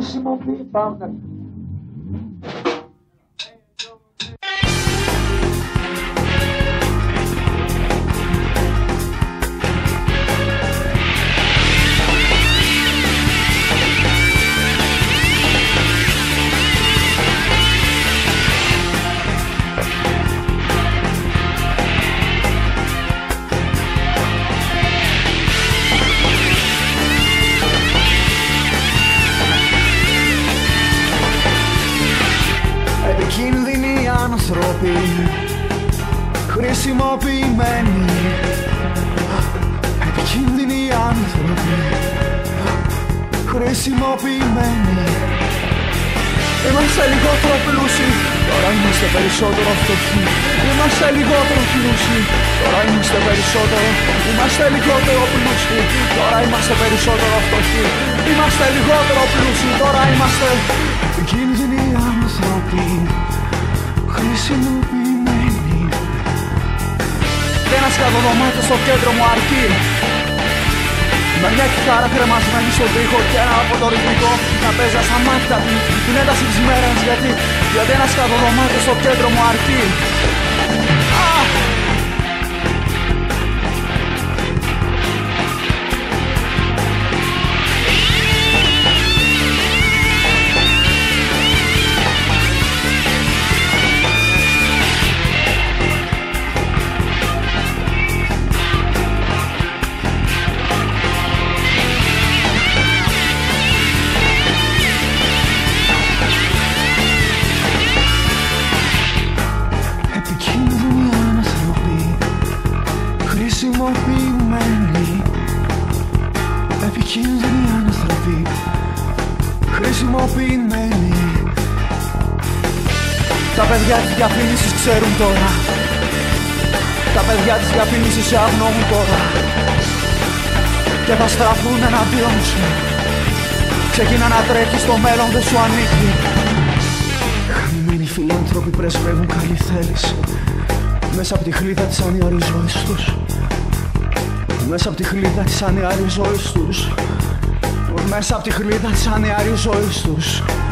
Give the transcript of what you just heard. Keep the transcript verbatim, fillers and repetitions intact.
χρησιμοποιεί. Πάμε. Επικίνδυνοι άνθρωποι, χρησιμοποιημένοι. Επικίνδυνοι άνθρωποι, χρησιμοποιημένοι. Είμαστε λιγότερο πλούσιοι, τώρα είμαστε περισσότερο φτωχοί. Είμαστε λιγότερο πλούσιοι, τώρα είμαστε περισσότερο. Είμαστε λιγότερο πλούσιοι, τώρα είμαστε περισσότερο φτωχοί. Είμαστε λιγότερο πλούσιοι, τώρα είμαστε επικίνδυνοι άνθρωποι, χρησιμοποιημένοι. Ένα σκατοδωμάτιο στο κέντρο μου αρκεί. Με μια κιθάρα κρεμασμένη στον τοίχο και ένα από το ρυθμικό να παίζει ασαμάτητα την, την ένταση της μέρας. Γιατί, γιατί ένα σκατοδωμάτιο στο κέντρο μου αρκεί. Χρησιμοποιημένοι. Επικίνδυνοι άνθρωποι, χρησιμοποιημένοι. Τα παιδιά της διαφήμισης ξέρουν τώρα. Τα παιδιά της διαφήμισης σε αγνοούν τώρα και θα στραφούν εναντίον σου. Ξεκίνα να τρέχεις, το μέλλον δεν σου ανήκει. Χαμημένοι φιλάνθρωποι πρεσβεύουν καλή θέληση μέσα από τη χλίδα της ανιαρής ζωής τους. Μέσα από τη χλίδα της ανιαρής ζωής τους. Μέσα από τη χλίδα της ανιαρής ζωής τους.